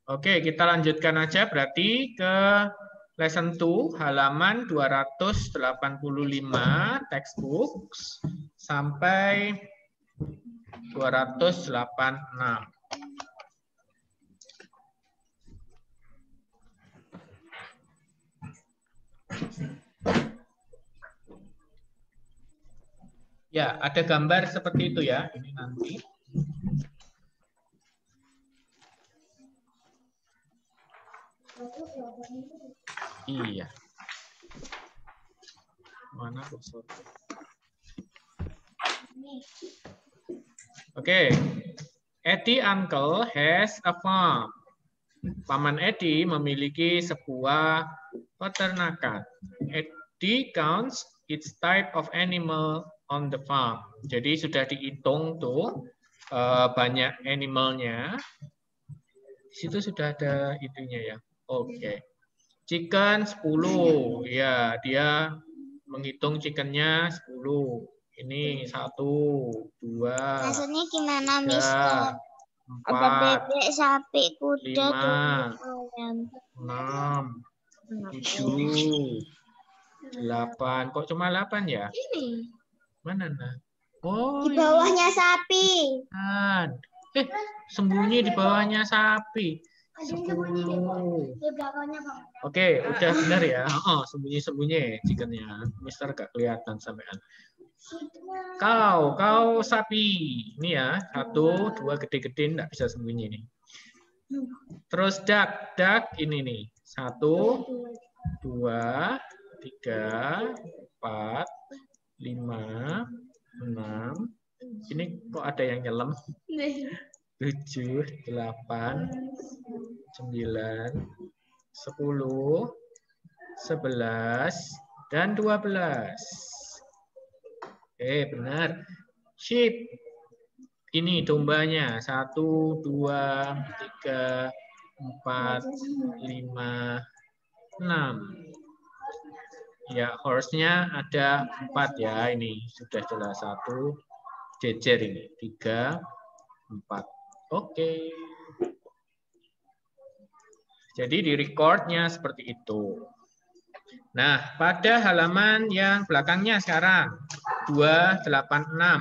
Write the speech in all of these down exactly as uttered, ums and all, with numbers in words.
Oke, kita lanjutkan aja berarti ke lesson dua halaman dua ratus delapan puluh lima textbooks sampai dua ratus delapan puluh enam. Ya, ada gambar seperti itu ya. Ini nanti. Iya. Mana kursor? Oke. Eddie uncle has a farm. Paman Eddie memiliki sebuah peternakan. Eddie counts its type of animal on the farm. Jadi sudah dihitung tuh uh, banyak animalnya. Di situ sudah ada itunya ya. Oke. Okay. Chicken sepuluh. Ya, dia menghitung chickennya sepuluh. Ini satu, dua, maksudnya gimana, tiga, Mister? empat, ada bebek, sapi, kuda, lima, ayam, enam, tujuh, delapan. Kok cuma delapan ya? Ini. Mana nah? Oh, di bawahnya ini. Sapi. Eh, sembunyi di bawahnya sapi. sepuluh. Oke, udah benar ya. Oh, sembunyi-sembunyi chickennya. Mister gak kelihatan sampean. Kau, kau sapi. Ini ya, satu, dua gede-gede, nggak bisa sembunyi nih. Terus duck, duck ini nih. Satu, dua, tiga, empat, lima, enam. Ini kok ada yang nyelam? Tujuh, delapan, sembilan, sepuluh, sebelas, dan dua belas. Eh, benar. Sheep. Ini dombanya. Satu, dua, tiga, empat, lima, enam. Ya, horse-nya ada empat ya. Ini sudah jelas. Satu, jejer ini. Tiga, empat. Oke. Jadi di recordnya seperti itu. Nah, pada halaman yang belakangnya sekarang. dua delapan enam.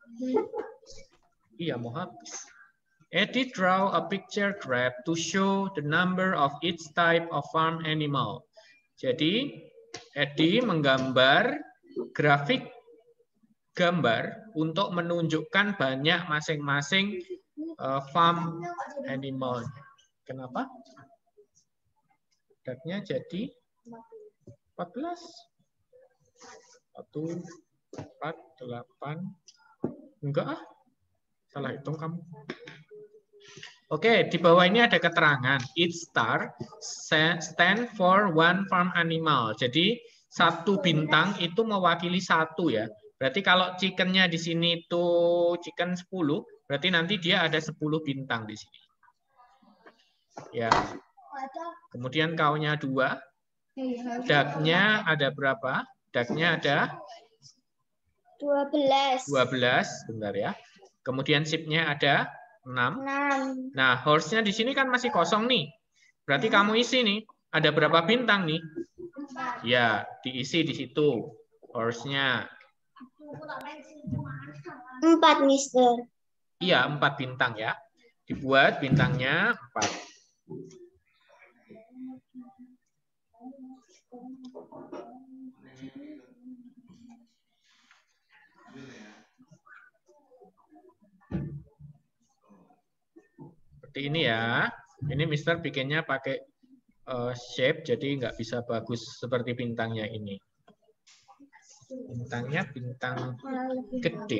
Iya, mau habis. Edit draw a picture graph to show the number of each type of farm animal. Jadi, Edi menggambar grafik gambar untuk menunjukkan banyak masing-masing uh, farm animal. Kenapa? Datanya jadi empat belas. satu, empat, delapan. Enggak ah. Salah hitung kamu. Oke, di bawah ini ada keterangan. Each star stand for one farm animal. Jadi satu bintang itu mewakili satu ya. Berarti kalau chickennya di sini itu chicken sepuluh, berarti nanti dia ada sepuluh bintang di sini. Ya. Kemudian kaunya dua. Duck-nya ada berapa? Duck-nya ada dua belas. dua belas, bentar ya. Kemudian sheep-nya ada enam. enam. Nah, horse-nya di sini kan masih kosong nih. Berarti kamu isi nih. Ada berapa bintang nih? Ya, diisi di situ. Horse-nya. Empat, Mister. Iya, empat bintang ya. Dibuat bintangnya empat. Seperti ini ya. Ini Mister bikinnya pakai uh, shape, jadi nggak bisa bagus seperti bintangnya ini. Bintangnya bintang gede.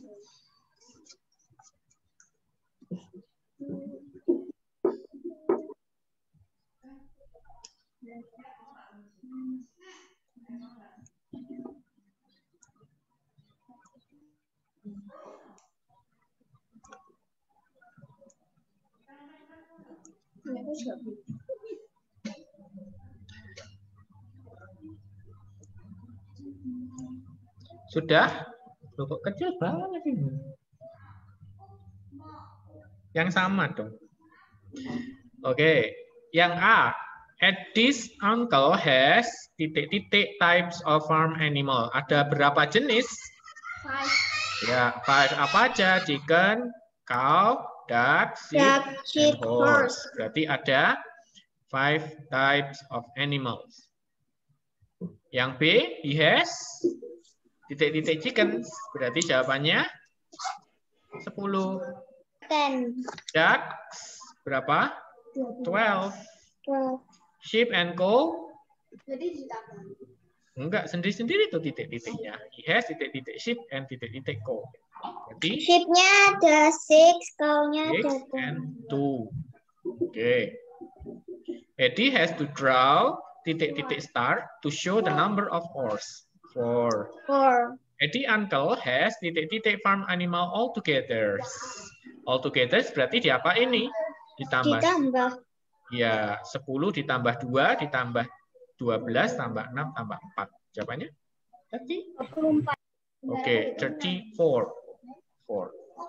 Sudah? Loh, kok kecil banget ini. Yang sama dong. Oke, yang A. Eddie's uncle has titik-titik types of farm animal. Ada berapa jenis? Five. Ya, five apa aja? Chicken, cow, duck, sheep, Duck, sheep, and horse. horse. Berarti ada five types of animals. Yang B, he has titik-titik chickens. Berarti jawabannya sepuluh. Ten. Ducks berapa? Twelve. Twelve. Sheep and cow? Jadi ditambah. Enggak, sendiri-sendiri tuh titik-titiknya. He has titik-titik sheep and titik-titik cow. Berarti Sheepnya ada six, cow-nya six ada ten. and two. Oke. Okay. Eddie has to draw titik-titik star to show the number of horse. Four. Four. Eddie uncle has titik-titik farm animal all together. All together berarti diapa ini? Ditambah. Ditambah. Ya, sepuluh ditambah dua ditambah dua belas tambah enam tambah empat. Jawabannya? dua puluh empat. Oke, okay, thirty-four. Four.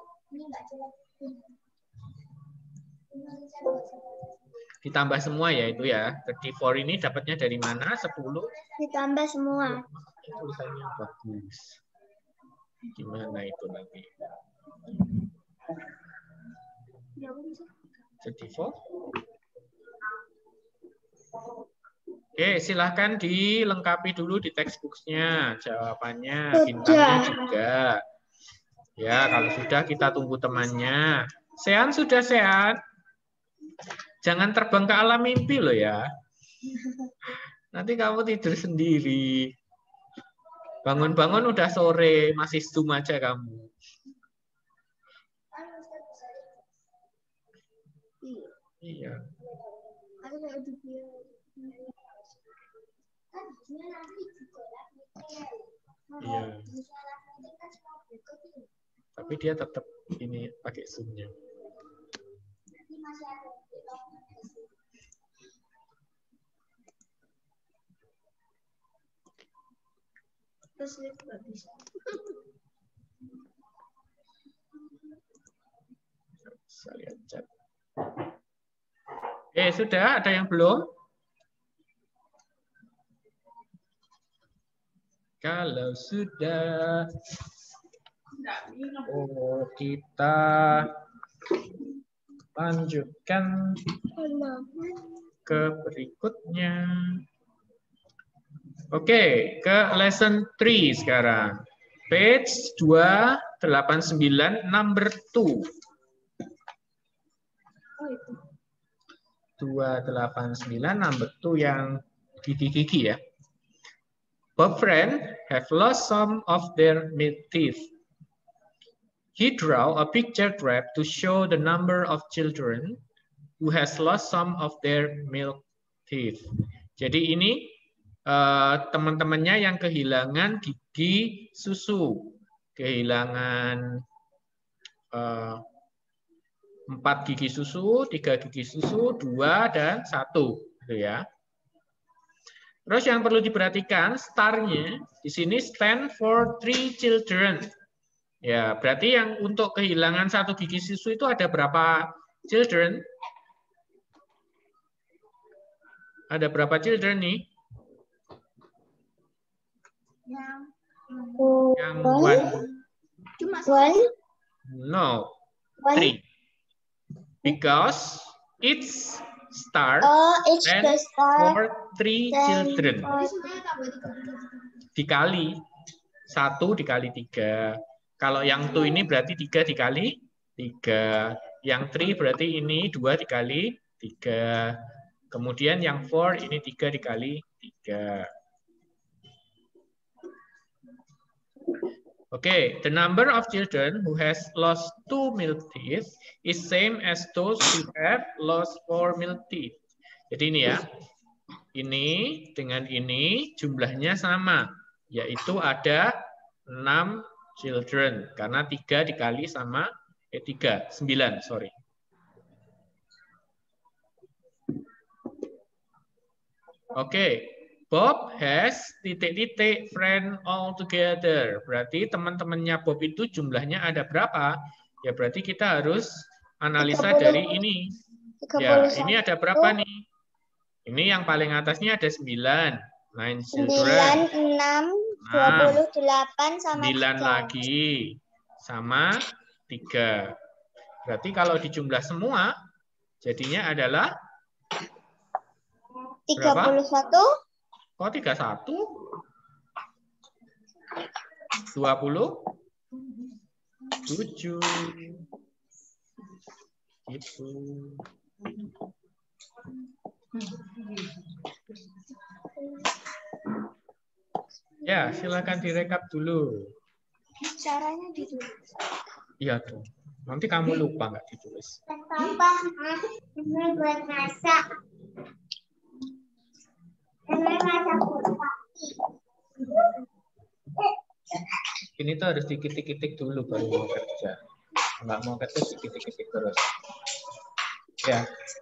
Ditambah semua ya itu ya. thirty-four ini dapatnya dari mana? sepuluh. Ditambah semua. Tulisannya bagus. Gimana itu nanti? thirty-four. Oke, silahkan dilengkapi dulu di textbook-nya. Jawabannya, bintangnya juga. Ya, kalau sudah kita tunggu temannya. Sean sudah sehat? Jangan terbang ke alam mimpi loh ya. Nanti kamu tidur sendiri. Bangun-bangun udah sore, masih zoom aja kamu. Iya. Iya. Tapi dia tetap ini pakai zoom-nya. Terus nggak bisa. Bisa lihat chat. Eh, sudah ada yang belum? Kalau sudah, oh kita lanjutkan ke berikutnya. Oke, ke lesson three sekarang. Page dua delapan sembilan, number two. dua delapan sembilan, number two yang gigi-gigi ya. Bob friend have lost some of their milk teeth. He draw a picture graph to show the number of children who has lost some of their milk teeth. Jadi ini uh, teman-temannya yang kehilangan gigi susu, kehilangan uh, empat gigi susu, tiga gigi susu, dua dan satu, gitu ya. Terus yang perlu diperhatikan starnya di sini stand for three children. Ya, berarti yang untuk kehilangan satu gigi susu itu ada berapa children? Ada berapa children nih? Yang one. One. No, three. Because it's star oh, it's and the star for three children. Dikali satu dikali tiga. Kalau yang two ini berarti tiga dikali tiga. Yang three berarti ini dua dikali tiga. Kemudian yang four ini tiga dikali tiga. Okay, the number of children who has lost two milk teeth is same as those who have lost four milk teeth. Jadi ini ya, ini dengan ini jumlahnya sama, yaitu ada enam children karena tiga dikali sama eh tiga, sembilan, sorry. Oke. Okay. Bob has titik-titik friend all together. Berarti teman-temannya Bob itu jumlahnya ada berapa? Ya berarti kita harus analisa dari ini. Ya, ini ada berapa nih? Ini yang paling atasnya ada sembilan. Nine children. sembilan, enam, dua puluh delapan sama sembilan tiga. lagi. Sama tiga. Berarti kalau dijumlah semua, jadinya adalah tiga puluh satu. Kok tiga puluh satu? dua puluh tujuh. Gitu. Ya, silakan direkap dulu. Caranya ditulis. Iya tuh. Nanti kamu lupa nggak ditulis. Papa, ini buat masak. Ini masak Ini tuh harus dikitik-kitik dulu baru mau kerja. Nggak mau kerja dikitik-kitik terus. Ya.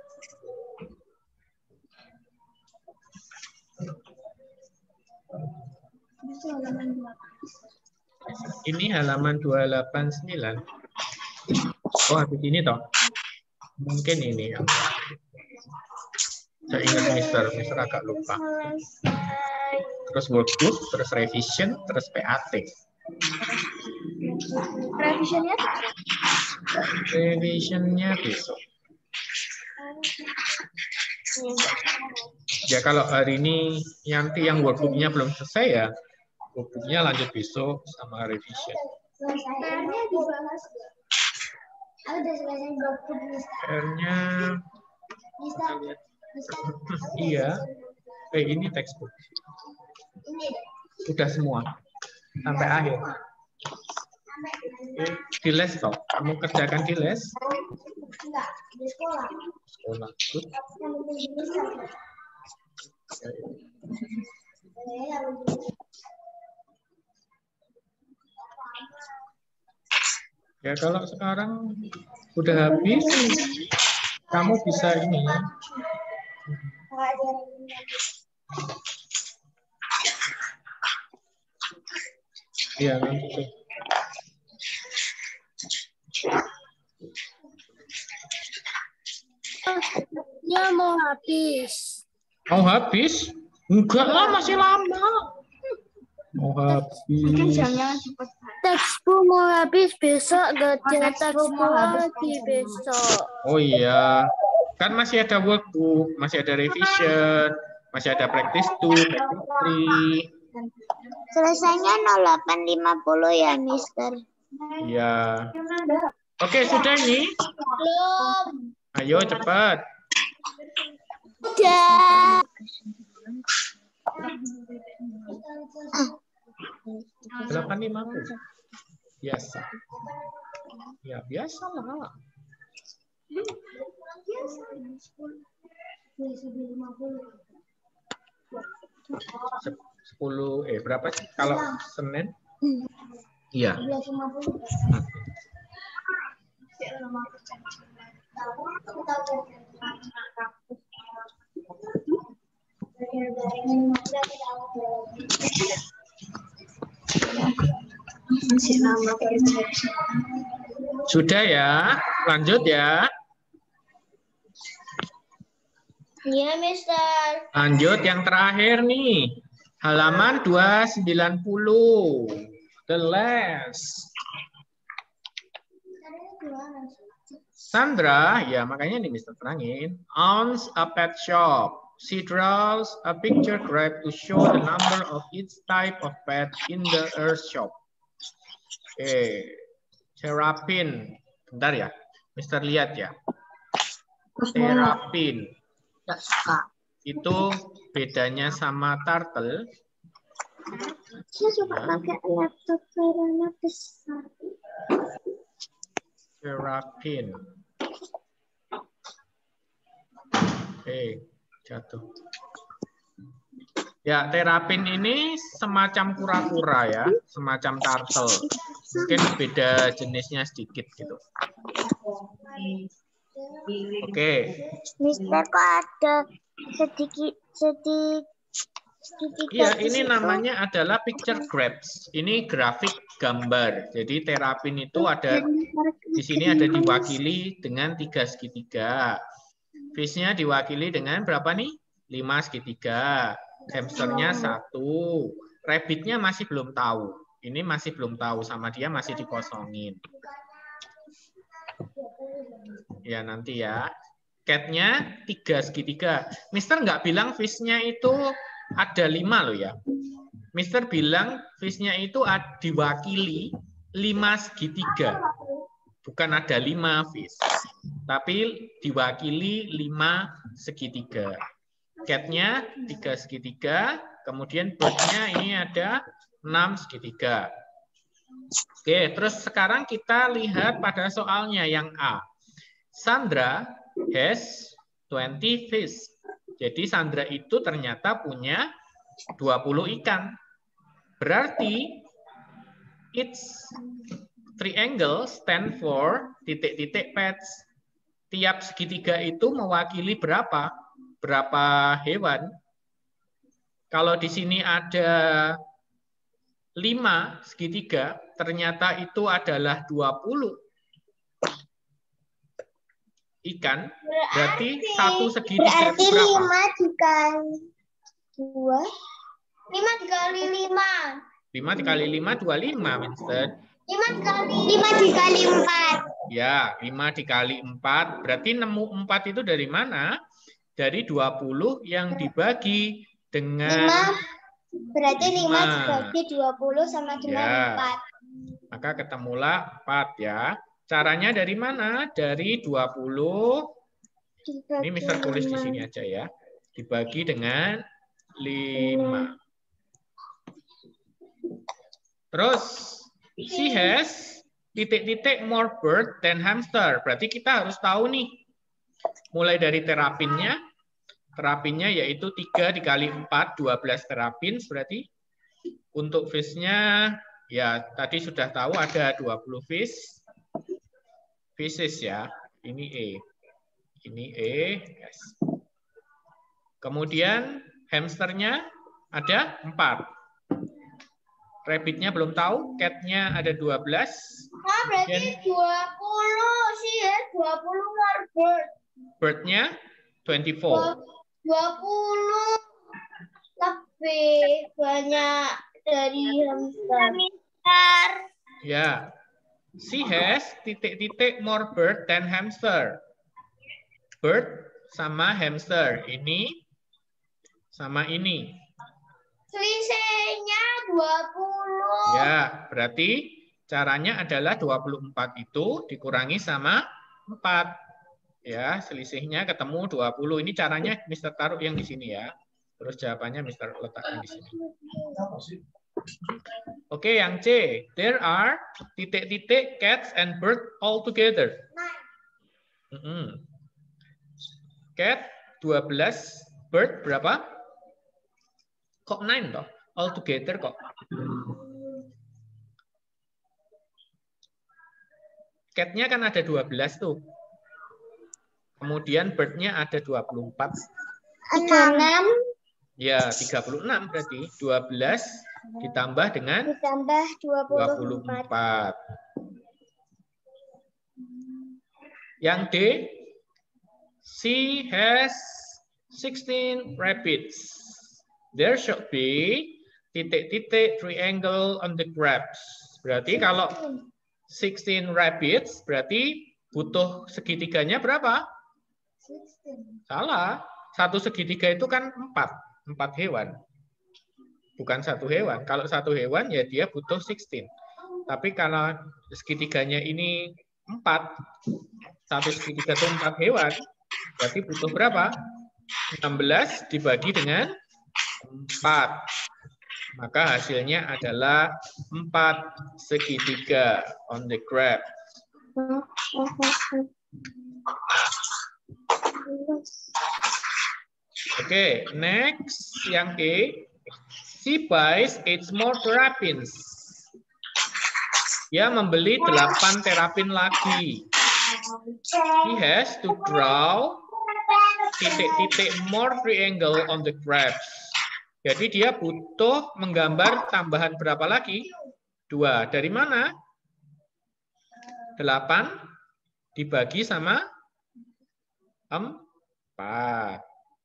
Ini halaman dua delapan sembilan. Oh, habis ini toh. Mungkin ini ya. Saya ingat Mister, Mister agak lupa. Terus workbook, terus revision, terus P A T. Revisionnya? Revisionnya besok. Ya kalau hari ini nanti yang workbooknya belum selesai ya, workbooknya lanjut besok sama revision. P-nya dibahas nggak? Aku udah selesai workbook, R-nya iya. Eh ini textbook. Sudah semua sampai akhir. Oke, di les toh. Kamu kerjakan di les? Enggak, di sekolah. Sekolah. Good. Ya kalau sekarang udah habis, kamu bisa ini. Iya nanti tuh. Ya mau habis. Mau habis? Enggak lah, masih lama. Mau habis. Textbook mau habis besok, gak ada textbook lagi besok. Oh iya, kan masih ada workbook, masih ada revision, masih ada practice two, practice three. Selesainya nol delapan lima puluh ya, Mister. Iya. Oke, sudah ini. Belum. Ayo cepat. Udah. delapan lima puluh. Biasa. Ya, biasa lah. sepuluh eh berapa sih kalau Senin? Iya. Sudah ya, lanjut ya. Iya, Mister. Lanjut yang terakhir nih. Halaman dua sembilan puluh. The last. Sandra, ya makanya nih Mister terangin. Owns a pet shop. She draws a picture graph to show the number of each type of pet in the earth shop. Oke, terapin. Bentar ya, Mister lihat ya. Terapin. Itu bedanya sama turtle. Saya suka pakai laptop karena besar. Terapin. Oke, jatuh. Ya, terapin ini semacam kura-kura ya, semacam turtle. Mungkin beda jenisnya sedikit gitu. Oke. Mister, kok ada sedikit sedikit. Iya, ini namanya adalah picture graphs. Ini grafik gambar. Jadi terapin itu ada di sini ada diwakili dengan tiga segitiga. Fish-nya diwakili dengan berapa nih? lima segitiga. Hamsternya satu. Rabbit-nya masih belum tahu. Ini masih belum tahu, sama dia masih dikosongin. Ya, nanti ya. Cat-nya tiga segitiga. Mister nggak bilang fish-nya itu ada lima loh ya. Mister bilang fish-nya itu diwakili lima segitiga. Bukan ada lima fish. Tapi diwakili lima segitiga. Cat-nya tiga segitiga. Kemudian bird-nya ini ada enam segitiga. Oke, terus sekarang kita lihat pada soalnya yang A. Sandra has twenty fish. Jadi Sandra itu ternyata punya dua puluh ikan. Berarti its triangle stand for titik-titik pets. Tiap segitiga itu mewakili berapa? Berapa hewan? Kalau di sini ada lima segitiga, ternyata itu adalah dua puluh ikan. Berarti, berarti satu segitiga berarti itu berapa? lima dikali dua. lima dikali lima. lima dikali lima, dua puluh lima, Winston. lima dikali lima dikali empat. Ya, lima dikali empat. Berarti nemu empat itu dari mana? Dari dua puluh yang dibagi dengan lima. Berarti lima dibagi dua puluh sama dengan ya. empat. Maka ketemulah empat ya. Caranya dari mana? Dari dua puluh. Ini Mister tulis di sini aja ya. Dibagi dengan lima. Terus, she has titik-titik more bird than hamster. Berarti kita harus tahu nih. Mulai dari terapinnya. Terapinnya yaitu tiga dikali empat, dua belas terapin. Berarti untuk fish-nya, ya tadi sudah tahu ada dua puluh fish. Fishes ya. Ini E. Ini E. Yes. Kemudian hamsternya ada empat. Rabbit-nya belum tahu. Cat-nya ada dua belas. Ah, berarti dua puluh sih ya. dua puluh more bird. Bird-nya dua puluh empat. dua puluh lebih banyak dari hamster. Ya. She has titik-titik more bird than hamster. Bird sama hamster. Ini sama ini. Selisihnya dua puluh. Ya, berarti caranya adalah dua puluh empat itu dikurangi sama empat. Ya, selisihnya ketemu dua puluh. Ini caranya Mister taruh yang di sini ya. Terus jawabannya Mister letakkan di sini. Oke, yang C. There are titik-titik cats and bird all together. Mm-hmm. Cat dua belas, bird berapa? Kok nine toh? All together kok. Cat-nya kan ada dua belas tuh. Kemudian bird-nya ada dua puluh empat. enam. Ya, tiga puluh enam berarti. dua belas ditambah dengan ditambah dua puluh empat. Yang D, she has sixteen rabbits. There should be titik-titik triangle on the graphs. Berarti kalau sixteen rabbits, berarti butuh segitiganya berapa? Salah. Satu segitiga itu kan empat. Empat hewan. Bukan satu hewan. Kalau satu hewan, ya dia butuh sixteen. Tapi kalau segitiganya ini empat, satu segitiga itu empat hewan, berarti butuh berapa? enam belas dibagi dengan empat. Maka hasilnya adalah empat segitiga on the graph. Oke, okay, next yang E. She buys eight more terrapins. Dia membeli delapan terapin lagi. He has to draw titik-titik more triangle on the graphs. Jadi dia butuh menggambar tambahan berapa lagi? Dua. Dari mana? Delapan dibagi sama Empat.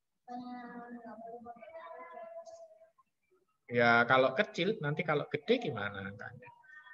Ya, kalau kecil, nanti kalau gede gimana angkanya?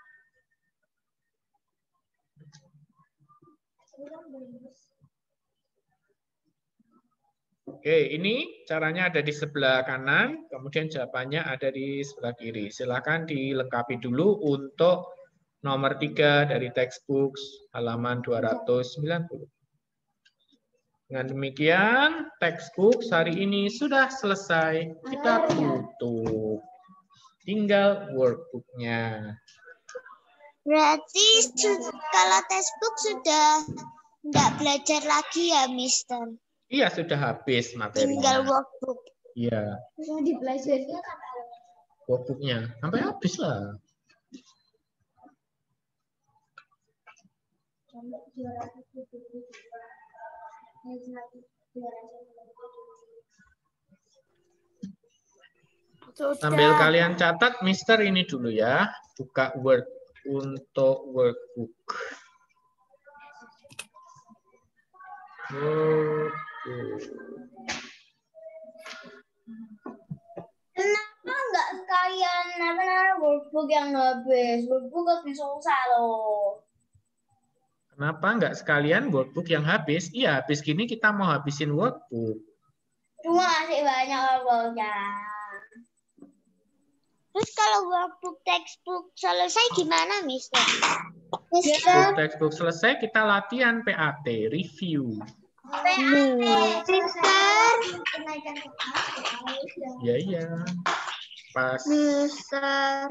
Oke, ini caranya ada di sebelah kanan, kemudian jawabannya ada di sebelah kiri. Silakan dilengkapi dulu untuk nomor tiga dari textbook halaman dua ratus sembilan puluh. Dengan demikian, textbook hari ini sudah selesai. Kita tutup. Tinggal workbook-nya. Berarti kalau textbook sudah tidak belajar lagi ya, Mister? Iya, sudah habis materinya. Tinggal workbook. Iya. Sudah dipelajari. Workbook-nya sampai habis lah. Sudah. Sambil kalian catat, Mister ini dulu ya. Buka Word untuk workbook. Workbook. Kenapa nggak sekalian apa namanya workbook yang habis? Workbook lebih susah loh. Kenapa nggak sekalian workbook yang habis? Iya, habis gini kita mau habisin workbook. Cuma masih banyak workbooknya. Terus kalau workbook textbook selesai gimana, Mister? Mister? Workbook textbook selesai, kita latihan P A T, review. P A T, Mister. Iya, iya. Pas. Mister.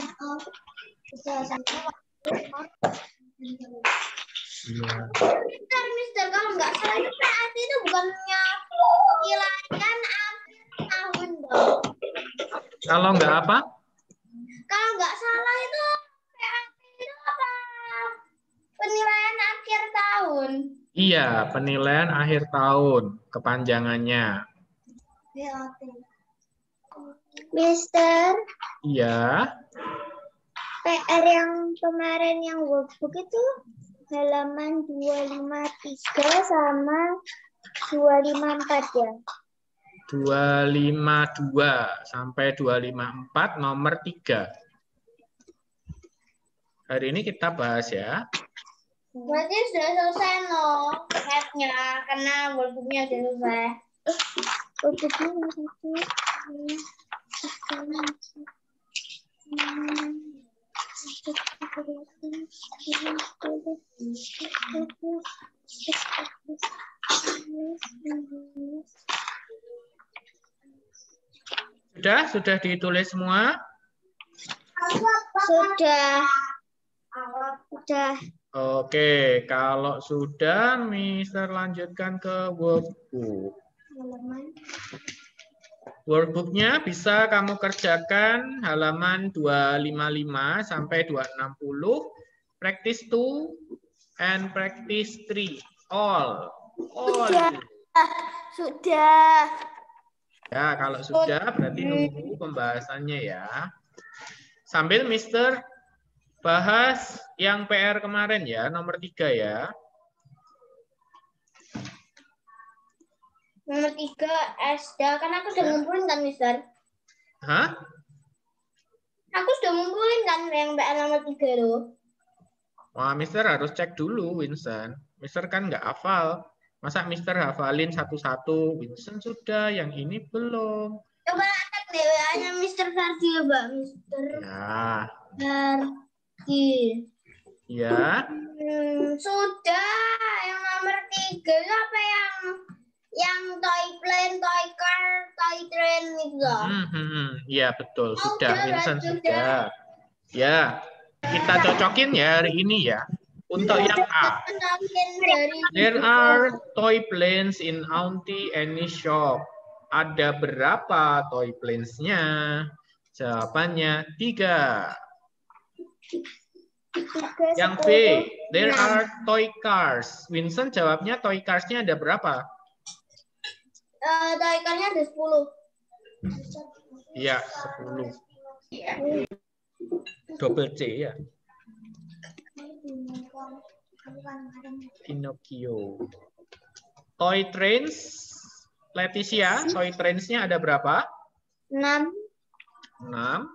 Iya. Mister, Mister, kalau nggak salah itu P A T itu bukannya penilaian akhir tahun dong. Kalau nggak apa? Kalau nggak salah itu P A T itu apa? Penilaian akhir tahun. Iya, penilaian akhir tahun, kepanjangannya. P A T. Mister, Iya. P R yang kemarin yang workbook itu halaman dua lima tiga sama dua lima empat ya? dua lima dua sampai dua lima empat nomor tiga. Hari ini kita bahas ya. Berarti sudah selesai loh headnya karena workbooknya sudah selesai. Workbooknya Sudah, sudah ditulis semua? Sudah. Sudah. Oke, kalau sudah, Mister lanjutkan ke workbook. Workbooknya bisa kamu kerjakan halaman dua lima lima sampai dua enam nol, practice two and practice three, all. all. Sudah. Sudah. Ya, kalau sudah berarti nunggu pembahasannya ya. Sambil Mister bahas yang P R kemarin ya, nomor tiga ya. Nomor tiga, Esda. Kan aku sudah ngumpulin kan, Mister? Hah? Aku sudah ngumpulin kan yang P R nomor tiga itu. Wah, Mister harus cek dulu, Vincent. Mister kan nggak hafal. Masa Mister hafalin satu-satu? Vincent sudah, yang ini belum. Coba cek D W A-nya Mister Ferdi ya, Mbak. Mister Ya. Ferdi. Ya. Hmm, sudah. Yang nomor tiga itu apa yang yang toy plane, toy car, toy train itu? Hmm, hmm, hmm. Ya, betul. Sudah, Sudah, Vincent sudah. sudah. Ya, kita cocokin ya hari ini ya. Untuk yang A. There are toy planes in Auntie Annie's shop. Ada berapa toy planes-nya? Jawabannya tiga. Yang B, there are toy cars. Vincent jawabnya toy cars-nya ada berapa? Uh, toy car-nya ada sepuluh. Iya, sepuluh. Double C ya. Pinocchio. Toy trains Leticia, toy trains-nya ada berapa? enam. enam.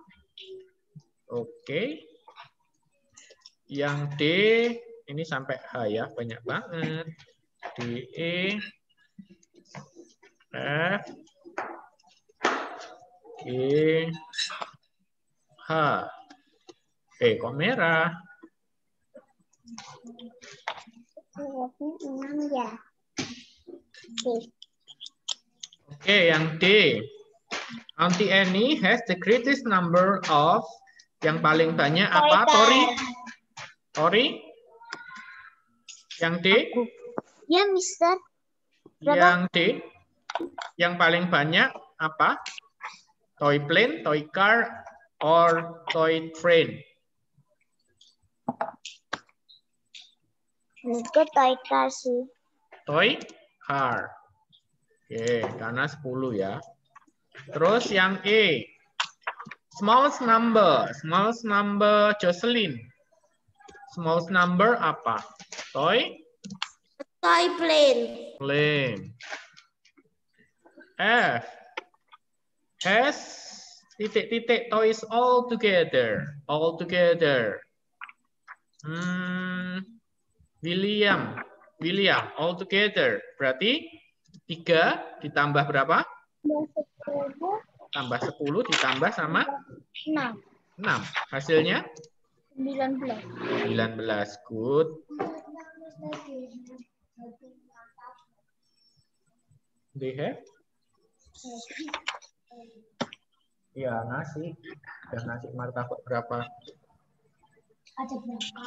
Oke. Yang D, ini sampai H ya, banyak banget. D, E, F, G, H. Eh, kok merah? enam ya. Oke. Oke, yang D. Auntie Annie has the greatest number of, yang paling banyak apa, Tori? Tori? Yang D? Ya, Mister. Yang D? Yang paling banyak apa? Toy plane, toy car, or toy train? Itu toy car sih. Toy car. Oke, karena sepuluh ya. Terus yang E. Smallest number. Smallest number Jocelyn. Smallest number apa? Toy? Toy plane. Plane. F. Has titik-titik toys all together. All together. Hmm, William. William, all together. Berarti tiga ditambah berapa? Tambah sepuluh ditambah sama? enam. enam. Hasilnya? sembilan belas. sembilan belas. Good. They have? Ya, nasi. Dan nasi martabak berapa? Ada berapa?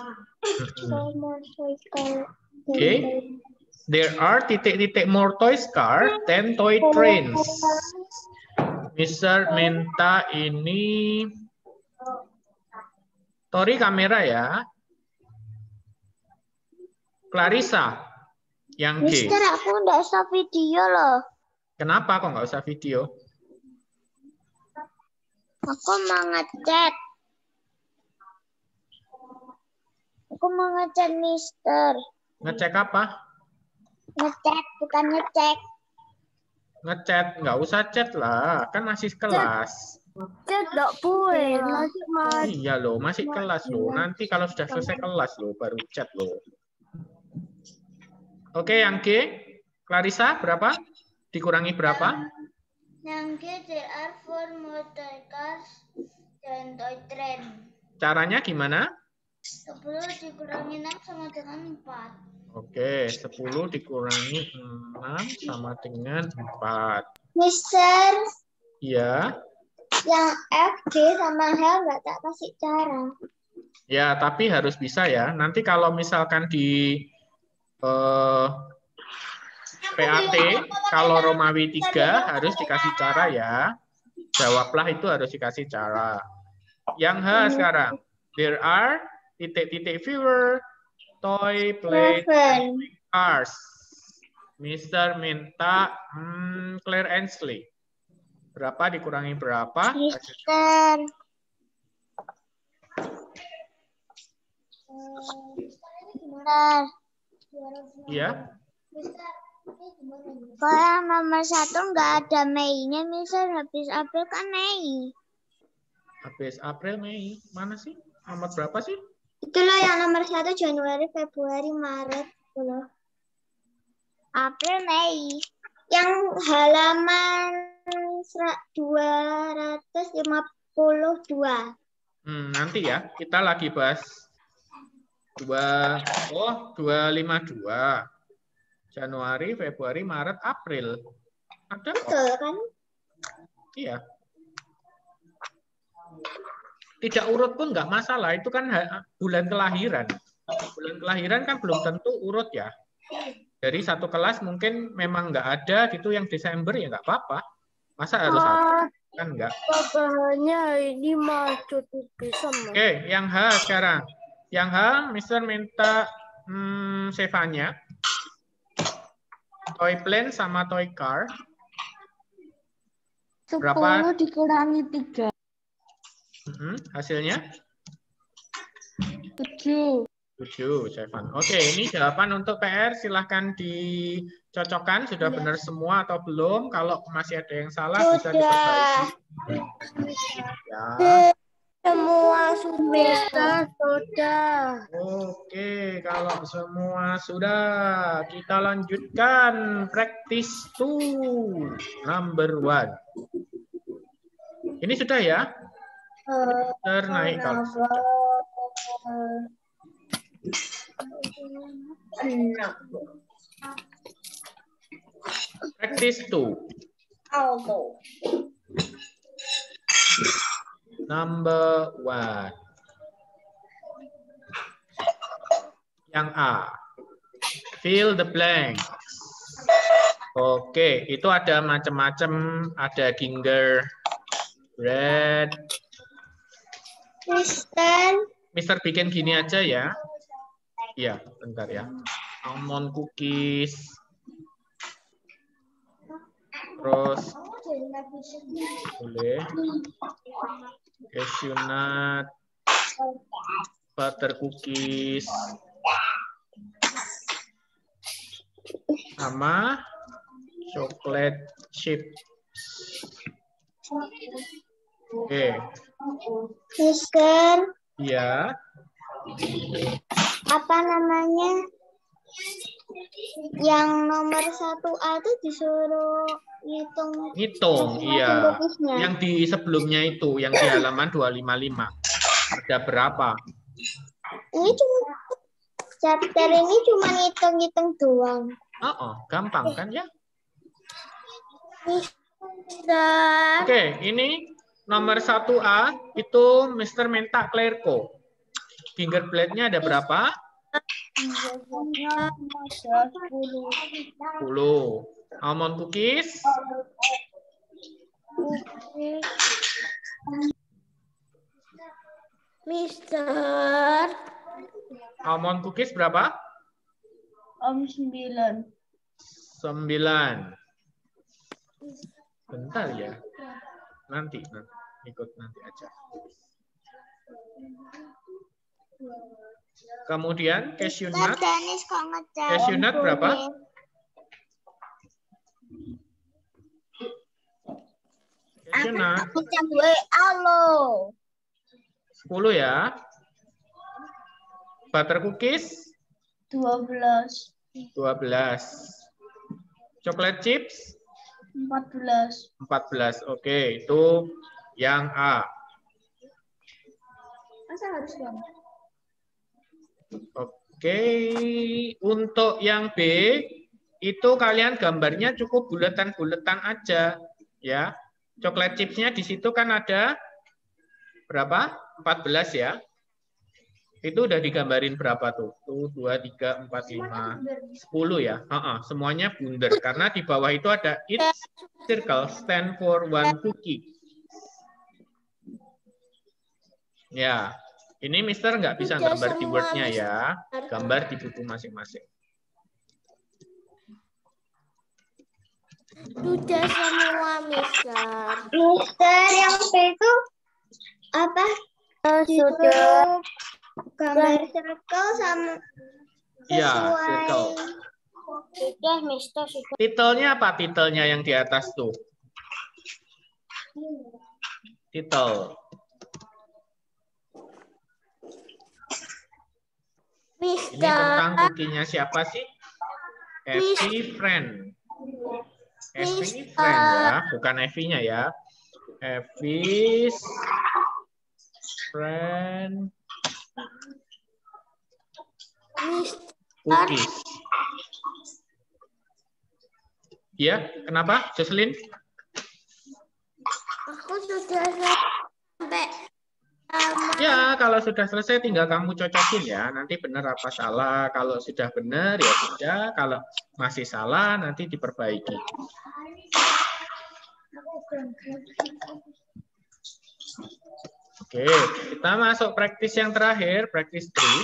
Okay. There are titik-titik more toys car than toy trains. Mister minta ini. Tori kamera ya. Clarissa yang G. Mister, aku nggak usah video loh. Kenapa kok nggak usah video? Aku mau ngechat. Aku mau ngechat Mister. Ngecek apa? Ngechat, bukan ngecek. Ngechat, nggak usah chat lah, kan masih kelas. Chat dok boleh, masih mau. Iya loh, masih kelas loh. Nanti kalau sudah selesai kelas loh, baru chat loh. Oke, yang G, Clarissa berapa? Dikurangi berapa? Yang G, there are four motor cars dan toy train. Caranya gimana? sepuluh dikurangi enam sama dengan empat. Oke, sepuluh dikurangi enam sama dengan empat. Mister, Iya. yang F, G, sama H nggak tak kasih cara. Ya, tapi harus bisa ya. Nanti kalau misalkan di eh, P A T, kalau Romawi tiga harus dikasih cara ya. Jawablah itu harus dikasih cara. Yang H sekarang. There are titik-titik viewer, toy, play, cars. Mister minta hmm, Claire Ainsley. Berapa dikurangi berapa? Mister. Mister. Iya. Kalau yang nomor satu nggak ada Mei-nya, Mister. Habis April kan Mei. Habis April, Mei. Mana sih? Nomor berapa sih? Itulah yang nomor satu Januari, Februari, Maret. Itulah. April, Mei. Yang halaman dua ratus lima puluh dua. Hmm, nanti ya, kita lagi bahas dua, oh, dua ratus lima puluh dua. Januari, Februari, Maret, April. Ada kok. Betul kan? Iya. Tidak urut pun nggak masalah, itu kan bulan kelahiran. Bulan kelahiran kan belum tentu urut ya. Dari satu kelas mungkin memang nggak ada gitu yang Desember ya nggak apa-apa. Masa harus ada? Kan nggak. Papanya ini mah cuti pisang. Oke, yang H sekarang. Yang H, Mister minta hmm, Sevanya. Toy plane sama toy car. Berapa? sepuluh dikurangi tiga. Hmm, hasilnya? tujuh. tujuh, seven. Oke, ini jawaban untuk P R. Silahkan dicocokkan. Sudah benar semua atau belum? Kalau masih ada yang salah, bisa diperbaiki. Ya. Semua sudah. Sudah. Oke, kalau semua sudah, kita lanjutkan practice two, number one. Ini sudah ya? Ternaik kalau sudah. Practice two. Number one. Yang A. Fill the blanks. Oke, itu ada macam-macam. Ada ginger, red. Mister. Mister bikin gini aja ya. Iya, bentar ya. Almond cookies. Terus boleh. Cashew nut. Butter cookies. Sama chocolate chip. Oke. Mister. Iya. Apa namanya? Yang nomor satu A itu disuruh ngitung. Ngitung, iya. Yang di sebelumnya itu, yang di halaman dua ratus lima puluh lima. Ada berapa? Ini cuma chapter ini cuma ngitung-ngitung doang. Oh, oh, gampang kan ya? Mister. Oke, ini nomor satu A itu Mister minta Clerco. Finger blade-nya ada berapa? sepuluh. Almond cookies? Mister. Almond cookies berapa? Om sembilan. sembilan. Bentar ya. Nanti, nanti. Ikut nanti aja. Kemudian cashew nut. Cashew nut berapa? Cashew nut. sepuluh ya. Butter cookies? dua belas. dua belas. Chocolate chips? empat belas. empat belas. Oke, itu yang A. Masa harus bang? Oke, untuk yang B itu kalian gambarnya cukup buletan-buletan aja, ya. Coklat chipsnya di situ kan ada berapa? empat belas ya. Itu udah digambarin berapa tuh? Tuh dua, tiga, empat, lima, sepuluh ya. Uh-uh, semuanya bundar karena di bawah itu ada each circle stand for one cookie. Ya. Ini Mister nggak bisa gambar di Word-nya ya, gambar di buku masing-masing. Sudah semua, Mister. Mister, yang B itu apa? Sudah. Gambar circle sama Iya, circle. Sudah, Mister. Sudah. Titelnya apa? Titelnya yang di atas tuh. Titel. Mister. Ini tentang cookie-nya siapa sih? Effie Friend. Effie Friend ya, bukan Effie-nya ya. Effie's Friend Cookies. Ya, kenapa, Jocelyn? Aku sudah sampai. Ya, kalau sudah selesai tinggal kamu cocokin ya. Nanti benar apa salah. Kalau sudah benar ya sudah. Kalau masih salah nanti diperbaiki. Oke, kita masuk praktis yang terakhir, praktis three.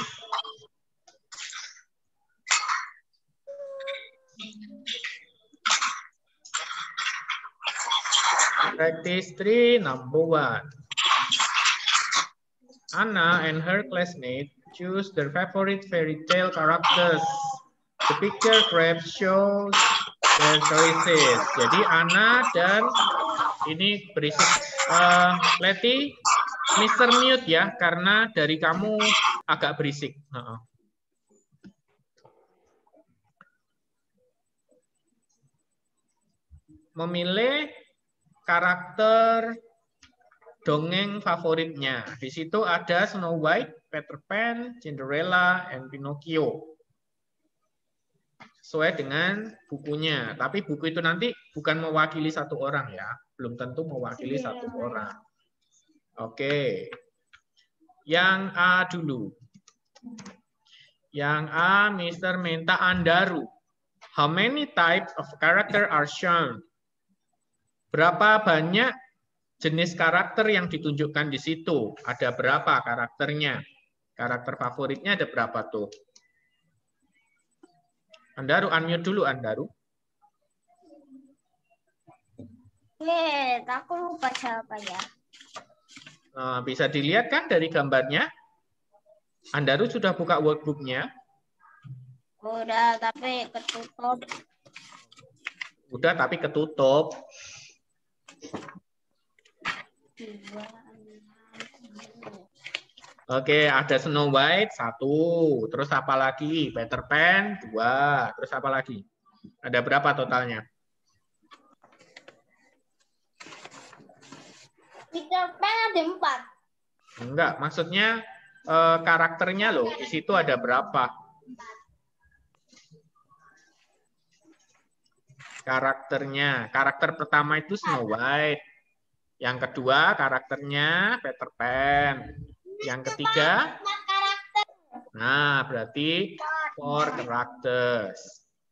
Practice three, number one. Anna and her classmate choose their favorite fairy tale characters. The picture graph shows their choices. Jadi Ana dan ini berisik. Uh, Leti, Mister Mute ya, karena dari kamu agak berisik. Uh -uh. Memilih karakter dongeng favoritnya. Di situ ada Snow White, Peter Pan, Cinderella, and Pinocchio. Sesuai dengan bukunya. Tapi buku itu nanti bukan mewakili satu orang ya. Belum tentu mewakili satu orang. Oke. Yang A dulu. Yang A, Mister Menta Andaru. How many types of character are shown? Berapa banyak jenis karakter yang ditunjukkan di situ? Ada berapa karakternya? Karakter favoritnya ada berapa tuh? Andaru, unmute dulu Andaru. Eh, aku lupa jawabannya. Nah, bisa dilihat kan dari gambarnya? Andaru sudah buka workbook-nya? Udah, tapi ketutup. Udah, tapi ketutup. Oke, ada Snow White satu, terus apa lagi? Peter Pan dua, terus apa lagi? Ada berapa totalnya? Peter Pan ada empat. Enggak, maksudnya eh, karakternya loh. Di situ ada berapa? Karakternya, karakter pertama itu Snow White. Yang kedua karakternya Peter Pan. Yang ketiga, nah berarti four characters.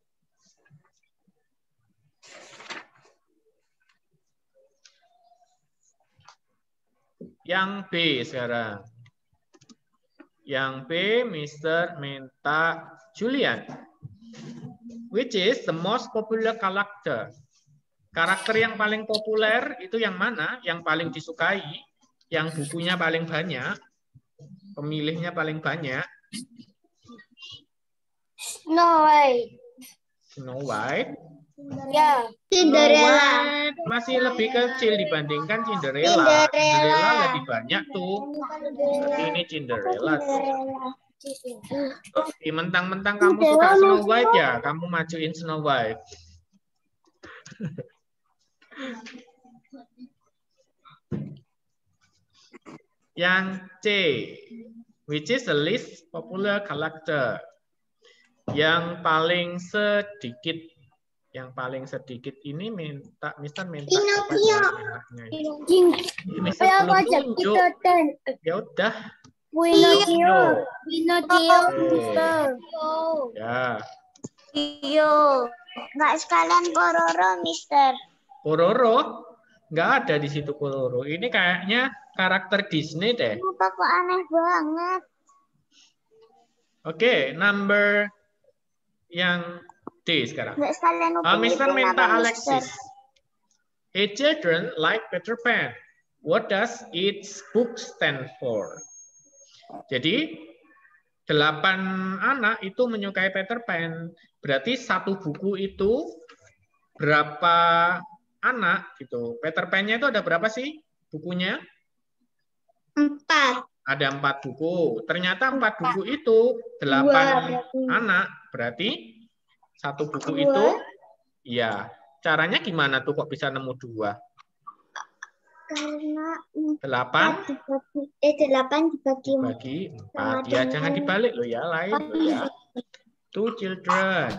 Yang B sekarang. Yang B, Mister Menta Julian. Which is the most popular character? Karakter yang paling populer itu yang mana? Yang paling disukai? Yang bukunya paling banyak? Pemilihnya paling banyak? Snow White. Snow White. Ya, Cinderella. White masih lebih kecil dibandingkan Cinderella. Cinderella. Cinderella lebih banyak tuh. Tapi ini Cinderella tuh. Oke, mentang-mentang kamu suka Snow White ya, kamu majuin Snow White. Yang C, which is the least popular character. Yang paling sedikit, yang paling sedikit ini minta, Mister minta Pinocchio. Mister belum tunjuk. Ya udah. Pinocchio. Pinocchio. Ya. Pinocchio. Nggak sekalian Pororo, Mister. Pororo? Nggak ada di situ Pororo. Ini kayaknya karakter Disney deh. Kenapa kok aneh banget? Oke, number yang D sekarang. Nggak sekalian Uh, Mister Upin Ipin Menta apa, Alexis. A children like Peter Pan. What does its book stand for? Jadi, delapan anak itu menyukai Peter Pan. Berarti satu buku itu berapa anak gitu. Peter Pan-nya itu ada berapa sih bukunya? Empat. Ada empat buku. Ternyata empat buku itu delapan anak. Berarti satu buku Dua. itu, ya. Caranya gimana tuh kok bisa nemu dua? Karena Delapan? dibagi, eh delapan dibagi Dibagi empat. Ya, jangan dibalik loh ya, lain loh ya. Two children.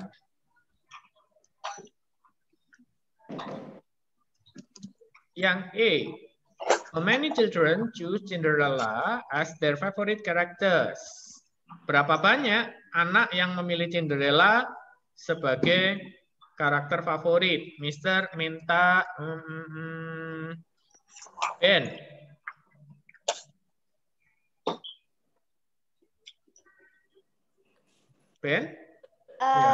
Yang E. How many children choose Cinderella as their favorite characters? Berapa banyak anak yang memilih Cinderella sebagai karakter favorit? Mister minta hmm, Ben. Ben? Uh, Ya.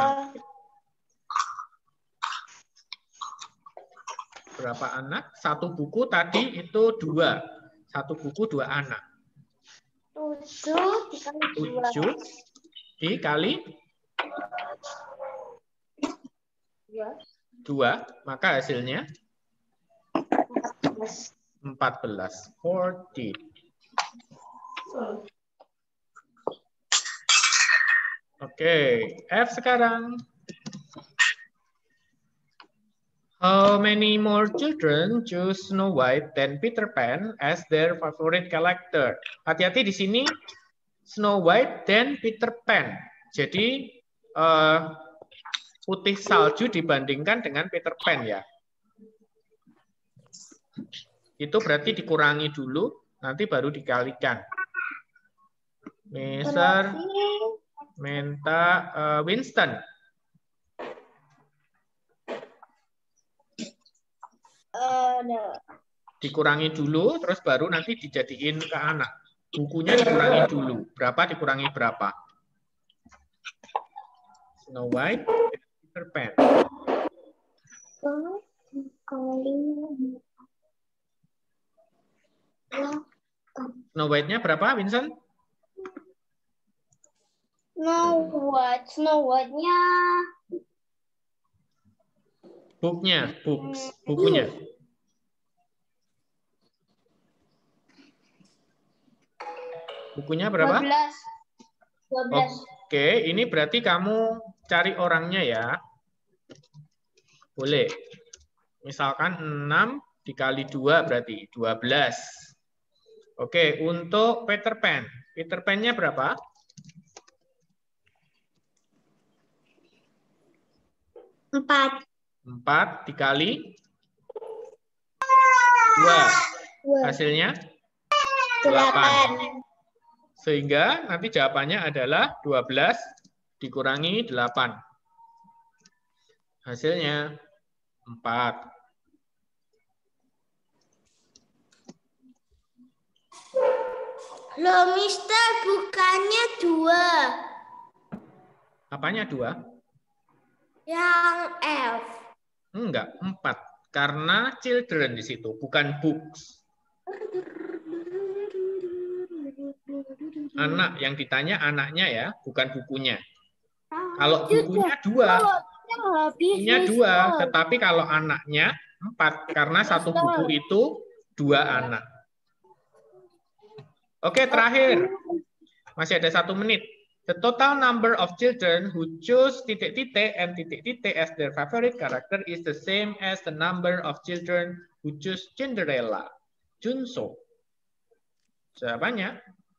Berapa anak? Satu buku tadi itu dua. Satu buku dua anak. Tujuh. tujuh dikali dua. tujuh dikali Dua. dua, maka hasilnya Empat belas. empat belas. empat belas. Oke, F sekarang. How many more children choose Snow White than Peter Pan as their favorite character? Hati-hati di sini Snow White dan Peter Pan. Jadi uh, putih salju dibandingkan dengan Peter Pan ya. Itu berarti dikurangi dulu, nanti baru dikalikan. Mister minta uh, Winston. Uh, no. Dikurangi dulu, terus baru nanti dijadiin ke anak. Bukunya dikurangi dulu. Berapa dikurangi berapa? Snow White, Peter Pan. Snow White-nya berapa, Vincent? Snow White, Snow White-nya. Booknya, books, bukunya. Bukunya berapa? dua belas. dua belas. Oke, ini berarti kamu cari orangnya ya. Boleh. Misalkan enam dikali dua berarti dua belas. Oke, untuk Peter Pan. Peter Pan-nya berapa? Empat. Empat dikali dua. Hasilnya? Delapan. Sehingga nanti jawabannya adalah dua belas dikurangi delapan. Hasilnya empat. Loh, Mister, bukannya dua. Apanya dua? Yang F. Enggak, empat. Karena children di situ, bukan books. Anak, yang ditanya anaknya ya, bukan bukunya. Kalau bukunya dua, bukunya dua, tetapi kalau anaknya empat, karena satu buku itu dua anak. Oke, terakhir. Masih ada satu menit. The total number of children who choose titik-titik and titik-titik as their favorite character is the same as the number of children who choose Cinderella. Junso. Jawabannya?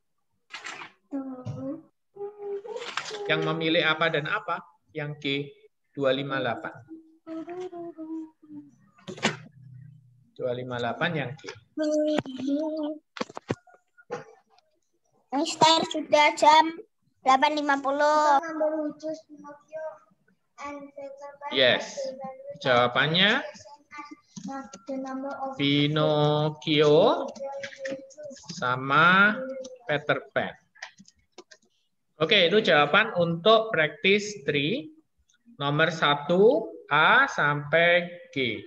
Yang memilih apa dan apa? Yang G, dua ratus lima puluh delapan. dua ratus lima puluh delapan yang G. Mister, sudah jam delapan lima puluh. Yes. Jawabannya Pinocchio sama Peter Pan. Oke, itu jawaban untuk practice tiga. Nomor satu, A sampai G.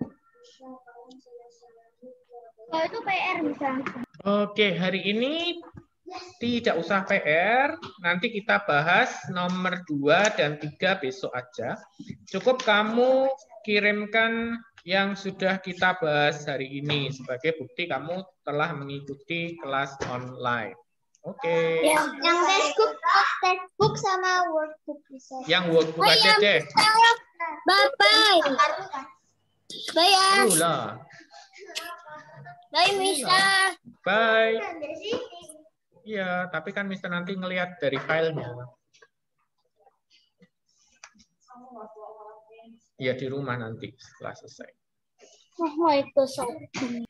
Oh, itu P R bisa. Oke, hari ini tidak usah P R. Nanti kita bahas nomor dua dan tiga besok aja. Cukup kamu kirimkan yang sudah kita bahas hari ini sebagai bukti kamu telah mengikuti kelas online. Oke. Okay. Yang, yang textbook, textbook sama workbook bisa. Yang workbook oh, aja deh. Bye bye. Bye ya. Bye Mister. Bye. Iya, tapi kan Mister nanti ngelihat dari filenya. Iya di rumah nanti setelah selesai. Oh, itu so.